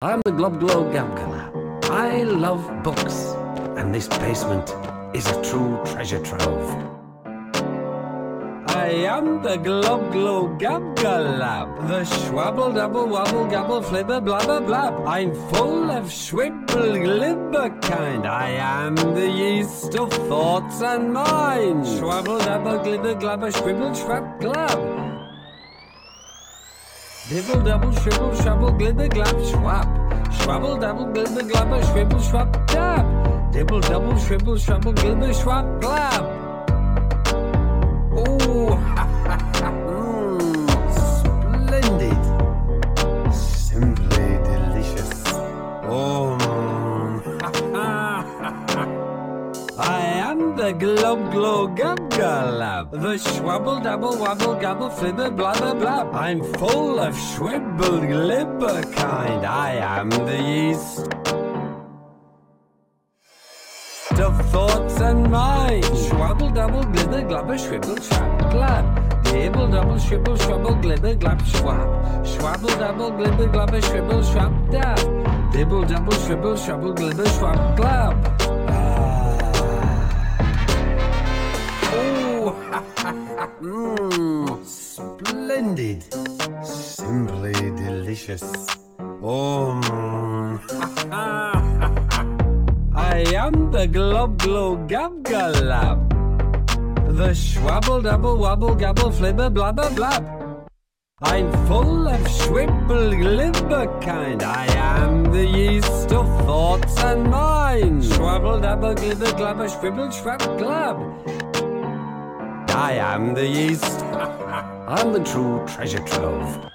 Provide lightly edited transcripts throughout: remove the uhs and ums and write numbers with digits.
I'm the Globglow Gabgalab. I love books, and this basement is a true treasure trove. I am the Globglow Gabgalab, the schwabble double wobble gabble flibber blabber blab. I'm full of schwibble glibber kind. I am the yeast of thoughts and minds. Schwabble dabble glibber glabber scribble schwab glab. Dibble double shibble shabble glibber glab schwab. Schwabble double glibber glabber schwibble schwab dab. Dibble double shibble shabble glibber schwab glab. Oh, ha ha ha, splendid. Simply delicious. Oh, ha ha ha ha. I am the Globglow Gabgalab, the schwabble dabble wobble gabble flibber blabber blab. I'm full of schwibble glibber kind. I am the yeast of thoughts and minds. Schwabble double glibber glabber schwibble schwab glab. Dibble double shibble schwabble glibber glab schwab. Schwabble double glibber glabber schwibble schwab dab. Dibble double shibble schwabble glibber schwab glab. Oh, ha ha ha, splendid. Simply delicious. Oh, ha ha ha ha. I am the Globglow Gabgalab, the schwabble double wobble gabble flibber blabber blab. I'm full of schwibble glibber kind. I am the yeast of thoughts and minds. Schwabble dabble glibber glabber scribble schwab glab. I am the yeast. I'm the true treasure trove.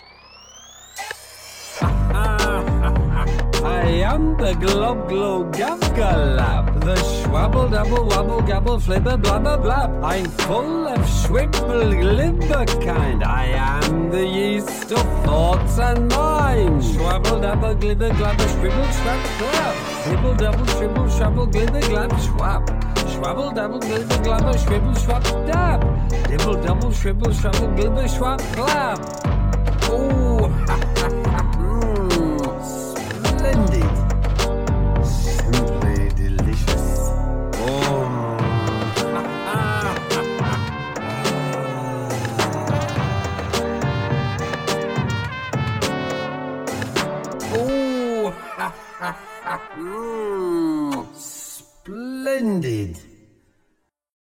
I am the Globglow Gabgalab, the schwabble double wobble gabble flibber blabber blab. I'm full of schwibble glibber kind. I am the yeast of thoughts and minds. Schwabble dabble glibber glabber scribble schwab glab. Dibble double shibble shabble glibber glab schwab. Schwabble double glibber glabber scribble schwab dab. Dibble double shibble shabble glibber schwab glab. Oh, ha ha ha, splendid. Simply delicious. Oh, ha ha ha ha. Oh, ha ha ha, splendid.